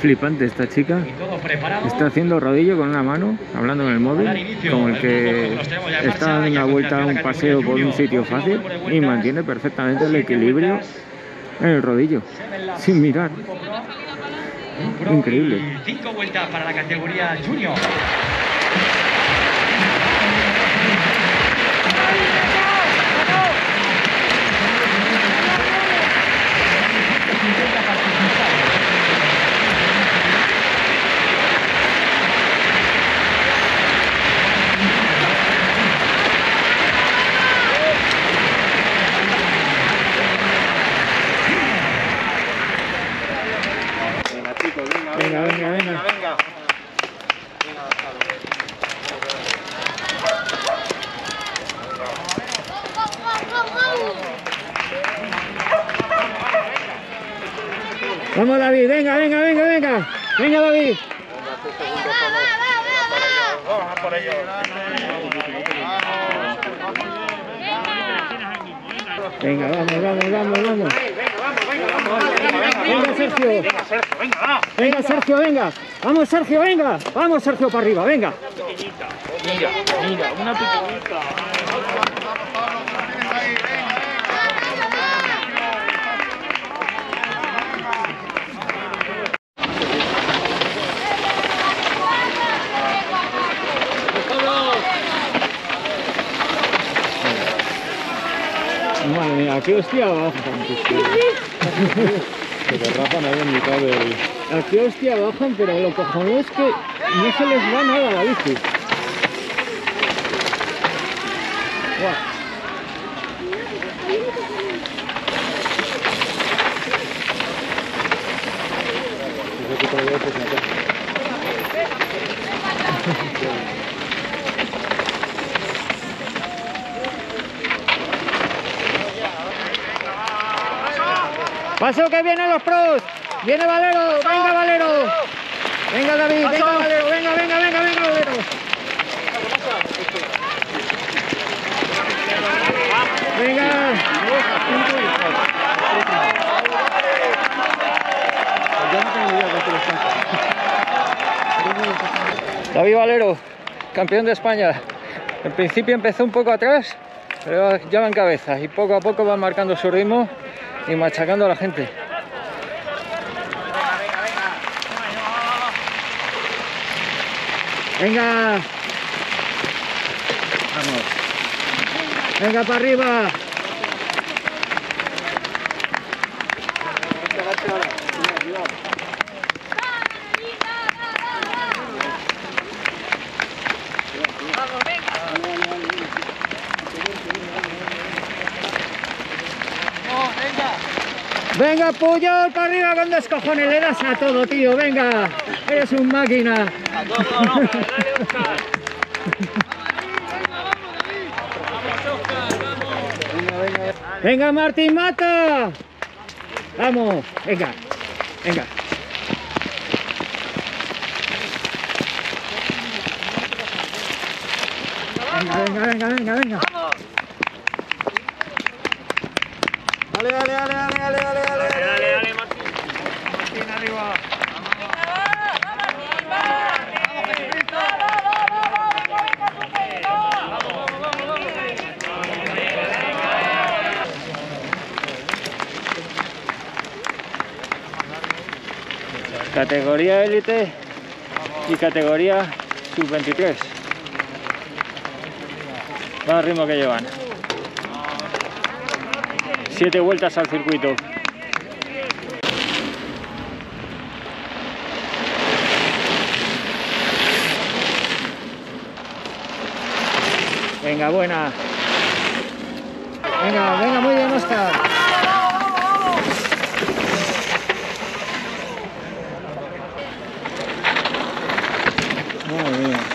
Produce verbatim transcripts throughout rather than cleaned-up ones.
flipante esta chica. Está haciendo rodillo con una mano, hablando en el móvil, como el que está dando una vuelta a un paseo por un sitio fácil, y mantiene perfectamente el equilibrio en el rodillo, sin mirar. Increíble. Cinco vueltas para la categoría junior. Venga, venga, venga. venga. Vamos, David, venga, venga, venga, venga. Venga, David. Vamos a por ello. Venga, vamos, vamos, vamos, vamos. Venga, Sergio. Venga, Sergio, venga, va. Venga, Sergio, venga. Vamos, Sergio, venga. Vamos, Sergio, para arriba, venga. Mira, mira, una pequeñita. Madre mía, qué hostia bajan. Se derrapan ahí en mitad del... A qué hostia bajan, pero lo cojonudo es que no se les va nada a la bici. Buah. Paso que vienen los pros. Viene Valero, venga Valero. Venga David, venga Valero, venga, venga, venga, venga Valero. Venga. David Valero, campeón de España. En principio empezó un poco atrás, pero ya va en cabeza y poco a poco va marcando su ritmo y machacando a la gente. Venga. Vamos. Venga para arriba. Venga, Puyol, para arriba con dos cojones, le das a todo, tío, venga, eres un máquina. A todo, no, dale, Oscar. Venga, Martín, mata. Vamos, venga, venga. Venga, venga, venga, venga, venga. Dale, dale, dale, dale, dale, dale, dale, Dale, dale, Martín. Martín, arriba. Categoría élite y categoría sub veintitrés. Va al ritmo que llevan. Siete vueltas al circuito. Venga, buena. Venga, venga, muy bien, Oscar. Madre mía.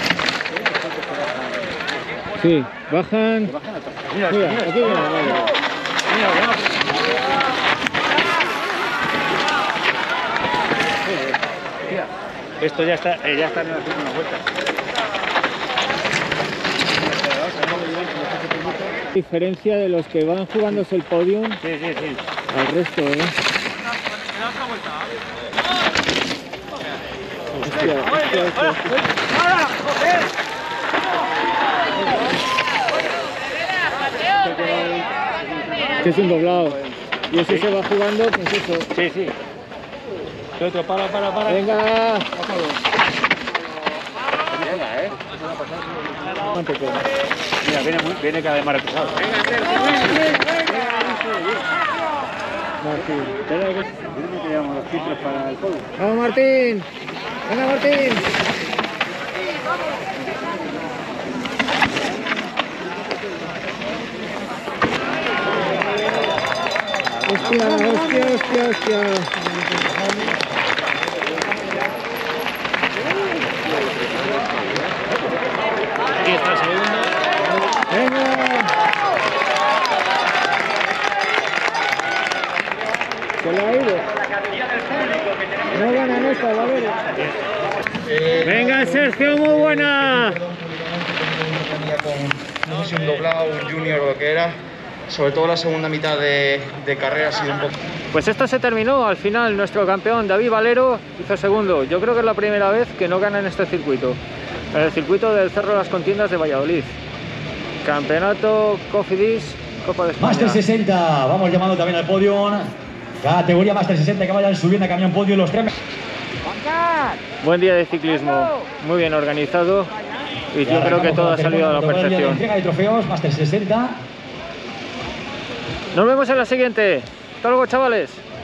Sí, bajan. Mira, mira, aquí viene, vale. Esto ya está, eh, ya está en la última vuelta. Diferencia de los que van jugándose el podium Sí, sí, sí. al resto, ¿eh? hostia, hostia. Que es un doblado. Y ese se va jugando, pues eso. Sí, sí. El otro, para, para, para. Venga. Venga, eh. Mira, viene, muy, viene cada vez más retrasado. Venga, Martín. Tenemos que llevamos los filtros para el juego. Vamos, Martín. Venga, Martín. Hostia, hostia, hostia, hostia. Aquí está el segundo. Venga. Se le ha ido. No ganan esta, Valero. Venga, Sergio, muy buena. No sé si un doblado, un junior o lo que era. Sobre todo la segunda mitad de, de carrera ha sido un poco... Pues esto se terminó, al final nuestro campeón David Valero hizo segundo. Yo creo que es la primera vez que no gana en este circuito, en el circuito del Cerro de las Contiendas de Valladolid. Campeonato Cofidis, Copa de España. Master sesenta, vamos llamando también al podio. Categoría Master sesenta, que vayan subiendo a camión podio los tres. Buen día de ciclismo, muy bien organizado y yo creo que todo ha salido a la perfección. Entrega de trofeos, Master sesenta. Nos vemos en la siguiente. Hasta luego, chavales.